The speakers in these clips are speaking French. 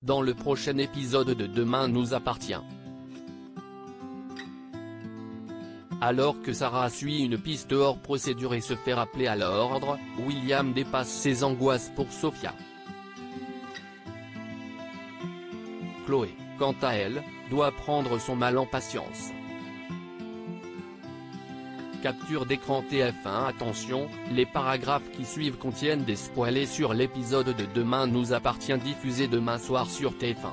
dans le prochain épisode de Demain nous appartient. Alors que Sarah suit une piste hors procédure et se fait rappeler à l'ordre, William dépasse ses angoisses pour Sophia. Chloé, quant à elle, doit prendre son mal en patience. Capture d'écran TF1. Attention, les paragraphes qui suivent contiennent des spoilers sur l'épisode de Demain nous appartient diffusé demain soir sur TF1.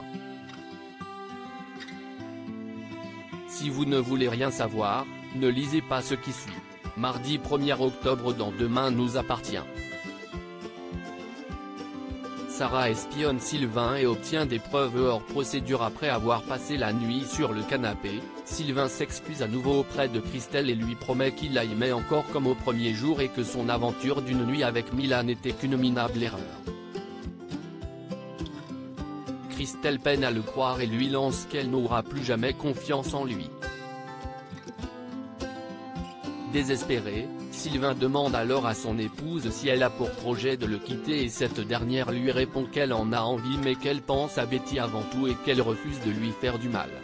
Si vous ne voulez rien savoir, ne lisez pas ce qui suit. Mardi 1er octobre dans Demain nous appartient. Sarah espionne Sylvain et obtient des preuves hors procédure après avoir passé la nuit sur le canapé. Sylvain s'excuse à nouveau auprès de Christelle et lui promet qu'il la aimait encore comme au premier jour et que son aventure d'une nuit avec Mila n'était qu'une minable erreur. Christelle peine à le croire et lui lance qu'elle n'aura plus jamais confiance en lui. Désespéré, Sylvain demande alors à son épouse si elle a pour projet de le quitter et cette dernière lui répond qu'elle en a envie mais qu'elle pense à Betty avant tout et qu'elle refuse de lui faire du mal.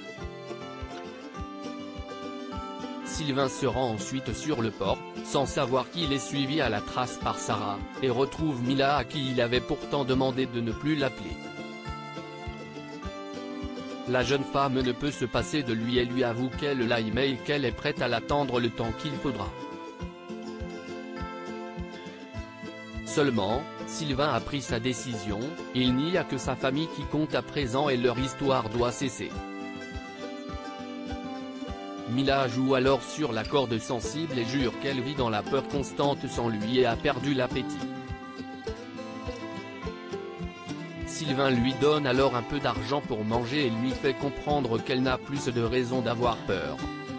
Sylvain se rend ensuite sur le port, sans savoir qu'il est suivi à la trace par Sarah, et retrouve Mila à qui il avait pourtant demandé de ne plus l'appeler. La jeune femme ne peut se passer de lui et lui avoue qu'elle l'a aimé et qu'elle est prête à l'attendre le temps qu'il faudra. Seulement, Sylvain a pris sa décision, il n'y a que sa famille qui compte à présent et leur histoire doit cesser. Mila joue alors sur la corde sensible et jure qu'elle vit dans la peur constante sans lui et a perdu l'appétit. Sylvain lui donne alors un peu d'argent pour manger et lui fait comprendre qu'elle n'a plus de raison d'avoir peur.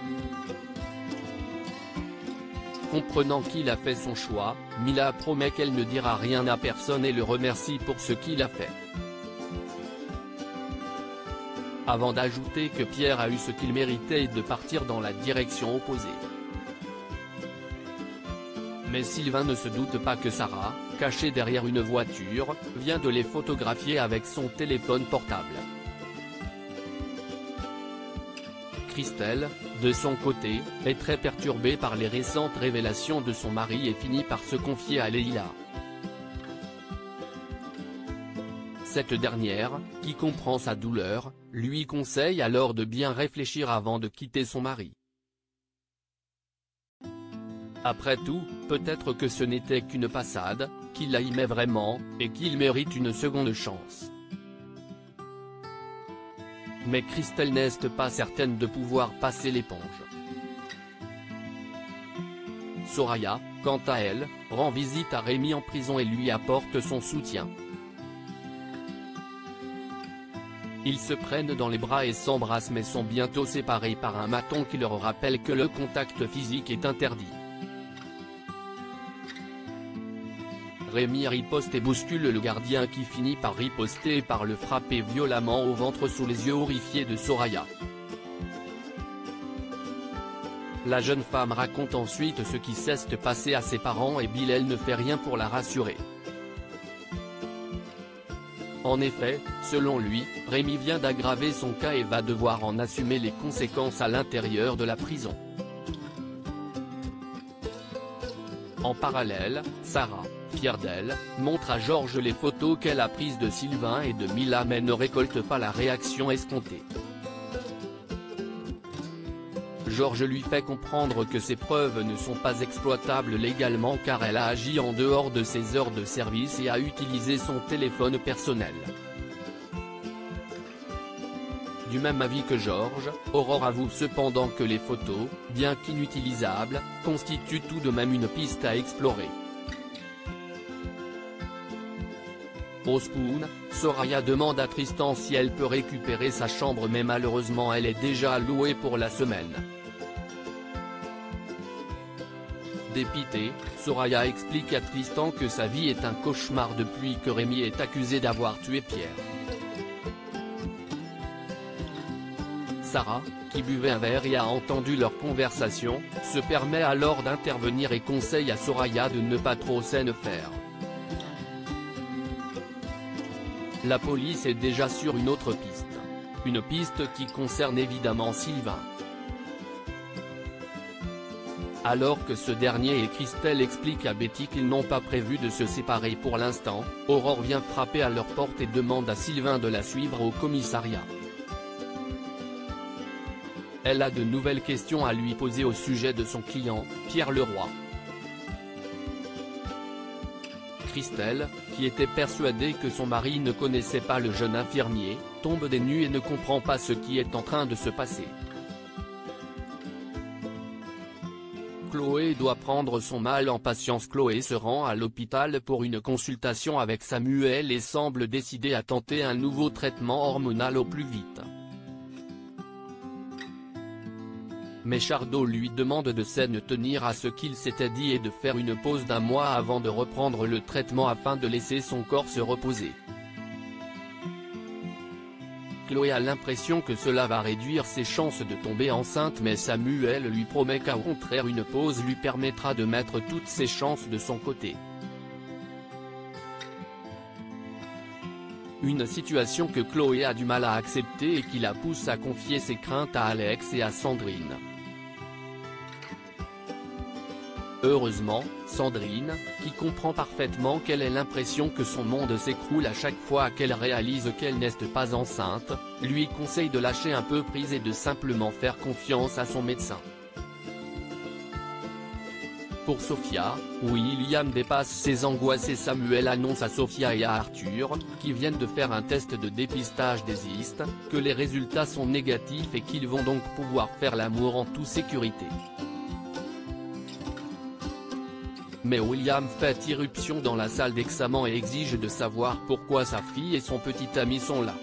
Comprenant qu'il a fait son choix, Mila promet qu'elle ne dira rien à personne et le remercie pour ce qu'il a fait. Avant d'ajouter que Pierre a eu ce qu'il méritait et de partir dans la direction opposée. Mais Sylvain ne se doute pas que Sarah, cachée derrière une voiture, vient de les photographier avec son téléphone portable. Christelle, de son côté, est très perturbée par les récentes révélations de son mari et finit par se confier à Leïla. Cette dernière, qui comprend sa douleur, lui conseille alors de bien réfléchir avant de quitter son mari. Après tout, peut-être que ce n'était qu'une passade, qu'il la aimait vraiment, et qu'il mérite une seconde chance. Mais Christelle n'est pas certaine de pouvoir passer l'éponge. Soraya, quant à elle, rend visite à Rémi en prison et lui apporte son soutien. Ils se prennent dans les bras et s'embrassent mais sont bientôt séparés par un maton qui leur rappelle que le contact physique est interdit. Rémi riposte et bouscule le gardien qui finit par riposter et par le frapper violemment au ventre sous les yeux horrifiés de Soraya. La jeune femme raconte ensuite ce qui s'est passé à ses parents et Bilal ne fait rien pour la rassurer. En effet, selon lui, Rémi vient d'aggraver son cas et va devoir en assumer les conséquences à l'intérieur de la prison. En parallèle, Sarah, fière d'elle, montre à Georges les photos qu'elle a prises de Sylvain et de Mila mais ne récolte pas la réaction escomptée. Georges lui fait comprendre que ces preuves ne sont pas exploitables légalement car elle a agi en dehors de ses heures de service et a utilisé son téléphone personnel. Du même avis que Georges, Aurore avoue cependant que les photos, bien qu'inutilisables, constituent tout de même une piste à explorer. Au Spoon, Soraya demande à Tristan si elle peut récupérer sa chambre mais malheureusement elle est déjà louée pour la semaine. Dépitée, Soraya explique à Tristan que sa vie est un cauchemar depuis que Rémi est accusé d'avoir tué Pierre. Sarah, qui buvait un verre et a entendu leur conversation, se permet alors d'intervenir et conseille à Soraya de ne pas trop s'en faire. La police est déjà sur une autre piste. Une piste qui concerne évidemment Sylvain. Alors que ce dernier et Christelle expliquent à Betty qu'ils n'ont pas prévu de se séparer pour l'instant, Aurore vient frapper à leur porte et demande à Sylvain de la suivre au commissariat. Elle a de nouvelles questions à lui poser au sujet de son client, Pierre Leroy. Christelle, qui était persuadée que son mari ne connaissait pas le jeune infirmier, tombe des nues et ne comprend pas ce qui est en train de se passer. Chloé doit prendre son mal en patience. Chloé se rend à l'hôpital pour une consultation avec Samuel et semble décidée à tenter un nouveau traitement hormonal au plus vite. Mais Chardot lui demande de s'en tenir à ce qu'il s'était dit et de faire une pause d'1 mois avant de reprendre le traitement afin de laisser son corps se reposer. Chloé a l'impression que cela va réduire ses chances de tomber enceinte, mais Samuel lui promet qu'au contraire une pause lui permettra de mettre toutes ses chances de son côté. Une situation que Chloé a du mal à accepter et qui la pousse à confier ses craintes à Alex et à Sandrine. Heureusement, Sandrine, qui comprend parfaitement qu'elle ait l'impression que son monde s'écroule à chaque fois qu'elle réalise qu'elle n'est pas enceinte, lui conseille de lâcher un peu prise et de simplement faire confiance à son médecin. Pour Sophia, William dépasse ses angoisses et Samuel annonce à Sophia et à Arthur, qui viennent de faire un test de dépistage des cystes, que les résultats sont négatifs et qu'ils vont donc pouvoir faire l'amour en toute sécurité. Mais William fait irruption dans la salle d'examen et exige de savoir pourquoi sa fille et son petit ami sont là.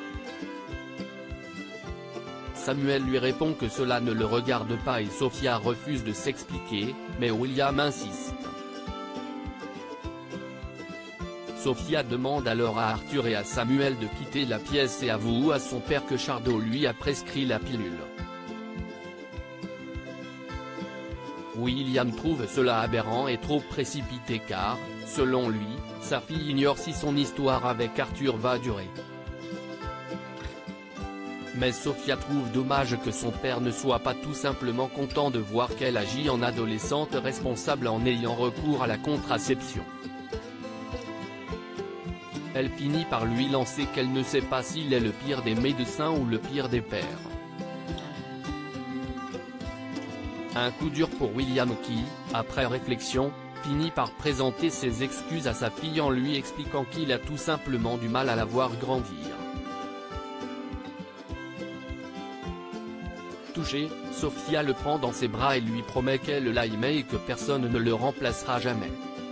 Samuel lui répond que cela ne le regarde pas et Sophia refuse de s'expliquer, mais William insiste. Sophia demande alors à Arthur et à Samuel de quitter la pièce et avoue à son père que Chardot lui a prescrit la pilule. William trouve cela aberrant et trop précipité car, selon lui, sa fille ignore si son histoire avec Arthur va durer. Mais Sophia trouve dommage que son père ne soit pas tout simplement content de voir qu'elle agit en adolescente responsable en ayant recours à la contraception. Elle finit par lui lancer qu'elle ne sait pas s'il est le pire des médecins ou le pire des pères. Un coup dur pour William qui, après réflexion, finit par présenter ses excuses à sa fille en lui expliquant qu'il a tout simplement du mal à la voir grandir. Touchée, Sophia le prend dans ses bras et lui promet qu'elle l'aimait et que personne ne le remplacera jamais.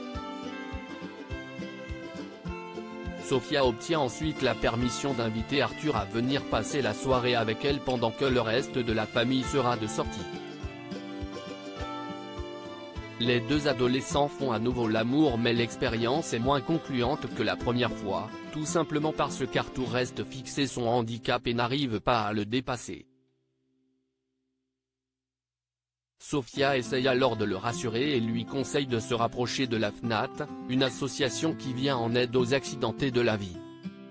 Sophia obtient ensuite la permission d'inviter Arthur à venir passer la soirée avec elle pendant que le reste de la famille sera de sortie. Les deux adolescents font à nouveau l'amour mais l'expérience est moins concluante que la première fois, tout simplement parce qu'Arthur reste fixé son handicap et n'arrive pas à le dépasser. Sophia essaye alors de le rassurer et lui conseille de se rapprocher de la FNAT, une association qui vient en aide aux accidentés de la vie.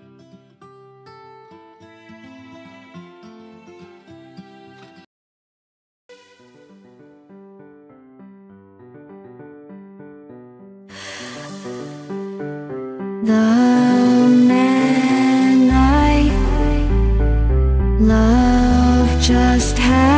The man I love just had